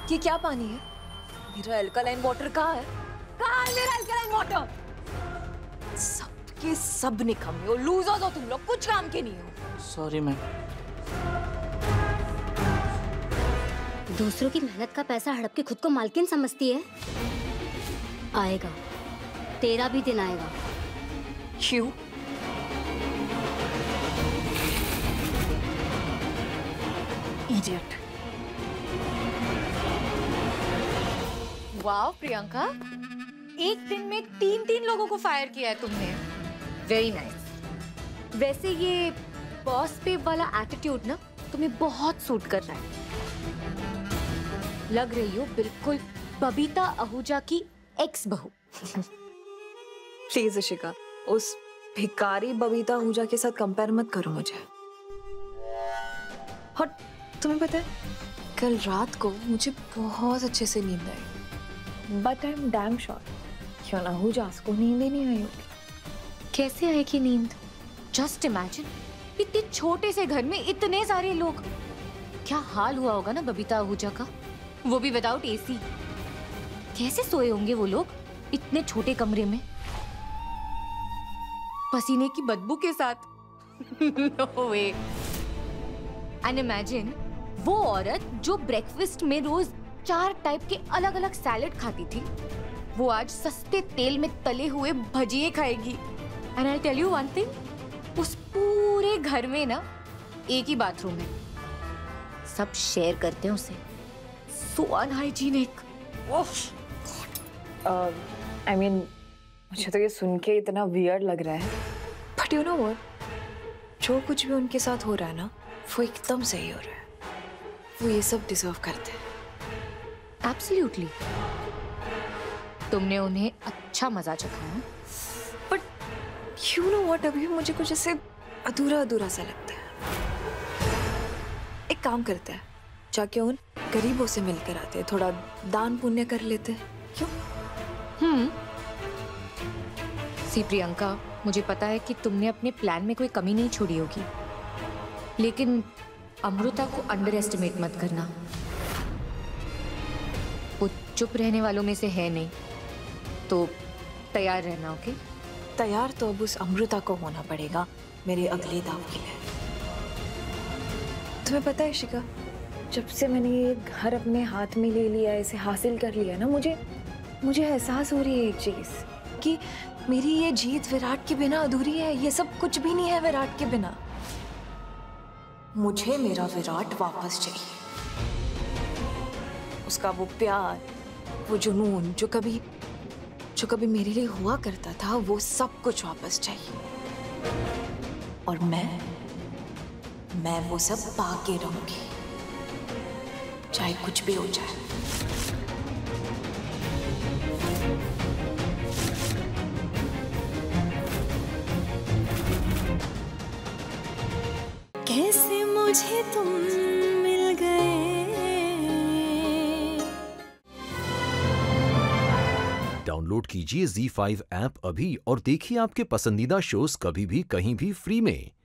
ये क्या पानी है? मेरा अल्कलाइन वाटर कहाँ है? कहाँ है मेरा अल्कलाइन वाटर? सबके सब निकम्मे हो, लूजर्स हो तुम लोग, कुछ काम के नहीं हो। Sorry ma'am. दूसरों की मेहनत का पैसा हड़प के खुद को मालकिन समझती है। आएगा, तेरा भी दिन आएगा। क्यों? इडियट। वाह प्रियंका, एक दिन में 3 लोगों को फायर किया है तुमने। Very nice. वैसे ये बॉस बेब वाला एटीट्यूड ना तुम्हें बहुत सूट कर रहा है। लग रही हो बिल्कुल बबीता आहूजा की एक्स बहू। प्लीज इशिका, उस भिखारी बबीता आहूजा के साथ कंपेयर मत करो मुझे। और तुम्हें पता है, कल रात को मुझे बहुत अच्छे से नींद आई, but I am damn sure क्यों ना आहूजा को नींद ही नहीं आई होगी। कैसे आएगी नींद? जस्ट इमेजिन, इतने छोटे से घर में इतने सारे लोग। क्या हाल हुआ होगा ना बबीता आहूजा का, वो भी विदाउट एसी। कैसे सोए होंगे वो लोग इतने छोटे कमरे में, पसीने की बदबू के साथ। No way. एंड इमेजिन वो औरत जो ब्रेकफास्ट में रोज 4 टाइप के अलग अलग सैलेड खाती थी, वो आज सस्ते तेल में तले हुए भजिए खाएगी। And I tell you one thing, उस पूरे घर में ना एक ही बाथरूम है, सब शेयर करते हैं उसे। सो अनहाइजीनिक। आई मीन, मुझे तो ये सुन के इतना वियर्ड लग रहा है, बट यू नो व्हाट, जो कुछ भी उनके साथ हो रहा है ना, वो एकदम सही हो रहा है। वो ये सब डिजर्व करते हैं। एब्सोल्युटली। तुमने उन्हें अच्छा मजा चखाया। बट यू नो व्हाट, अभी मुझे कुछ ऐसे अधूरा अधूरा सा लगता है। एक काम करते हैं, जाके उन गरीबों से मिलकर आते हैं, थोड़ा दान पुण्य कर लेते हैं। क्यों? सी प्रियंका, मुझे पता है कि तुमने अपने प्लान में कोई कमी नहीं छोड़ी होगी, लेकिन अमृता को अंडर एस्टिमेट मत करना। वो चुप रहने वालों में से है नहीं, तो तैयार रहना। ओके? तैयार तो अब उस अमृता को होना पड़ेगा मेरे अगले दाव के लिए। तुम्हें पता है शिका, जब से मैंने ये घर अपने हाथ में ले लिया, इसे हासिल कर लिया ना, मुझे एहसास हो रही है एक चीज, कि मेरी ये जीत विराट के बिना अधूरी है। ये सब कुछ भी नहीं है विराट के बिना। मुझे मेरा विराट वापस चाहिए। उसका वो प्यार, वो जुनून जो कभी मेरे लिए हुआ करता था, वो सब कुछ वापस चाहिए। और मैं वो सब पाके रहूंगी, चाहे कुछ भी हो जाए। कैसे मुझे तुम मिल गए। डाउनलोड कीजिए ZEE5 ऐप अभी और देखिए आपके पसंदीदा शोज कभी भी कहीं भी फ्री में।